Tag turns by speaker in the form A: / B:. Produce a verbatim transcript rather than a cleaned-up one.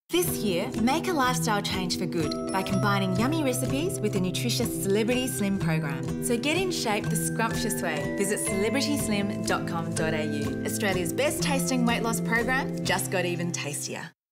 A: This year, make a lifestyle change for good by combining yummy recipes with a nutritious Celebrity Slim program. So get in shape the scrumptious way. Visit celebrity slim dot com dot a u. Australia's best tasting weight loss program just got even tastier.